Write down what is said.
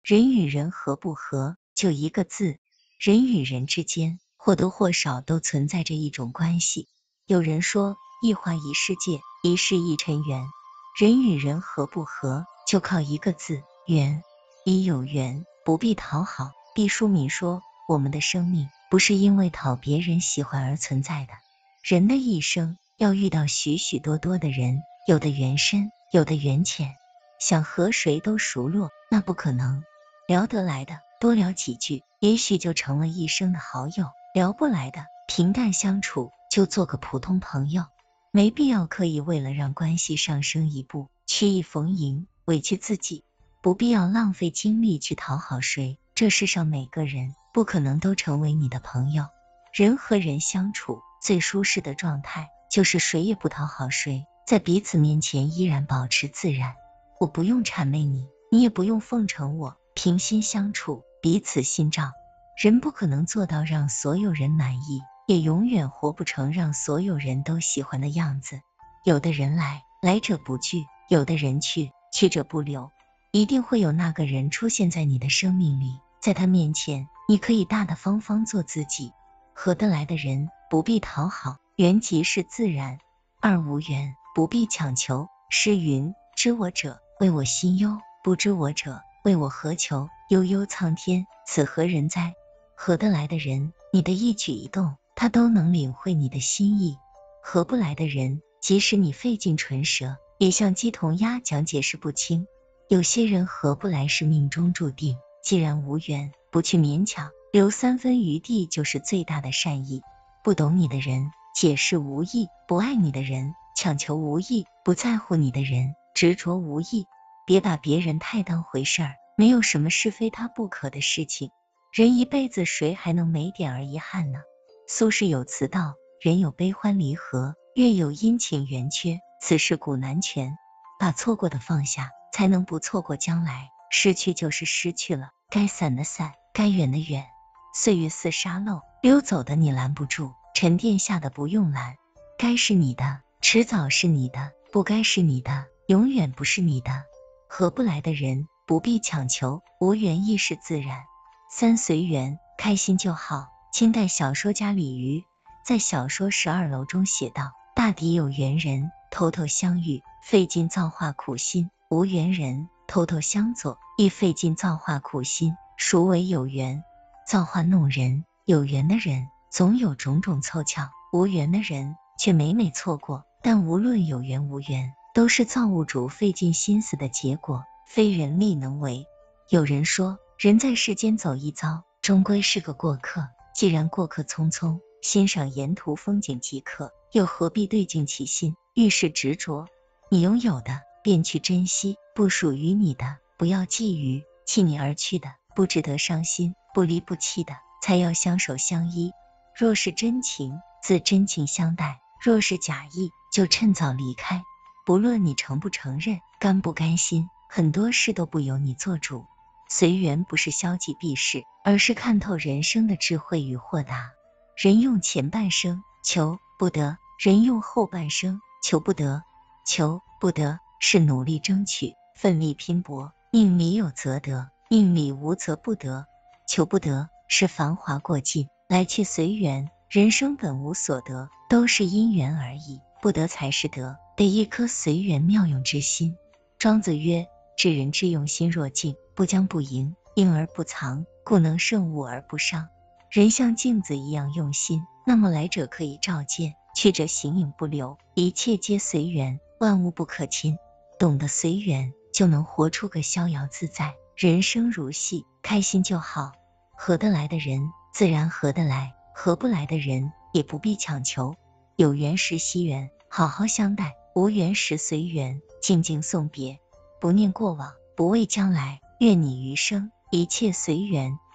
人与人合不合，就一个字，人与人之间或多或少都存在着一种关系。有人说，一花一世界，一世一尘缘。人与人合不合，就靠一个字，缘。已有缘，不必讨好。毕淑敏说，我们的生命不是因为讨别人喜欢而存在的。人的一生要遇到许许多多的人，有的缘深，有的缘浅，想和谁都熟络，那不可能。聊得来的多聊几句，也许就成了一生的好友；聊不来的，平淡相处，就做个普通朋友。没必要刻意为了让关系上升一步，曲意逢迎，委屈自己。不必要浪费精力去讨好谁，这世上每个人不可能都成为你的朋友。人和人相处最舒适的状态，就是谁也不讨好谁，在彼此面前依然保持自然。我不用谄媚你，你也不用奉承我，平心相处，彼此心照。人不可能做到让所有人满意，也永远活不成让所有人都喜欢的样子。有的人来，来者不拒；有的人去，去者不留。一定会有那个人出现在你的生命里，在他面前，你可以大大方方做自己。合得来的人，不必讨好，缘即是自然；二无缘，不必强求。诗云：知我者，谓我心忧；不知我者，谓我何求。悠悠苍天，此何人哉？合得来的人，你的一举一动，他都能领会你的心意；合不来的人，即使你费尽唇舌，也像鸡同鸭讲，解释不清。有些人合不来是命中注定，既然无缘，不去勉强，留3分余地就是最大的善意。不懂你的人，解释无益；不爱你的人，强求无益；不在乎你的人，执着无益。别把别人太当回事儿，没有什么是非他不可的事情。人一辈子，谁还能没点儿遗憾呢？苏轼有词道：人有悲欢离合，月有阴晴圆缺，此事古难全。把错过的放下，才能不错过将来。失去就是失去了，该散的散，该远的远。岁月似沙漏，溜走的你拦不住，沉淀下的不用拦。该是你的，迟早是你的；不该是你的，永远不是你的。合不来的人，不必强求，无缘亦是自然。三随缘，开心就好。清代小说家李渔在小说《12楼》中写道：大抵有缘人，偷偷相遇，费尽造化苦心；无缘人，偷偷相佐，亦费尽造化苦心。孰为有缘？造化弄人，有缘的人总有种种凑巧，无缘的人却每每错过。但无论有缘无缘，都是造物主费尽心思的结果，非人力能为。有人说，人在世间走一遭，终归是个过客。既然过客匆匆，欣赏沿途风景即可，又何必对镜起心，遇事执着？你拥有的便去珍惜，不属于你的不要觊觎，弃你而去的不值得伤心，不离不弃的才要相守相依。若是真情，自真情相待；若是假意，就趁早离开。不论你承不承认，甘不甘心，很多事都不由你做主。随缘不是消极避世，而是看透人生的智慧与豁达。人用前半生求不得，人用后半生求不得。求不得是努力争取，奋力拼搏，命里有则得，命里无则不得。求不得是繁华过尽，来去随缘。人生本无所得，都是因缘而已，不得才是得，得一颗随缘妙用之心。庄子曰：知人之用心若镜，不将不迎，应而不藏，故能胜物而不伤。人像镜子一样用心，那么来者可以照见，去者形影不留，一切皆随缘，万物不可侵。懂得随缘，就能活出个逍遥自在。人生如戏，开心就好。合得来的人，自然合得来；合不来的人，也不必强求。有缘时惜缘，好好相待；无缘时随缘，静静送别。不念过往，不畏将来，愿你余生一切随缘，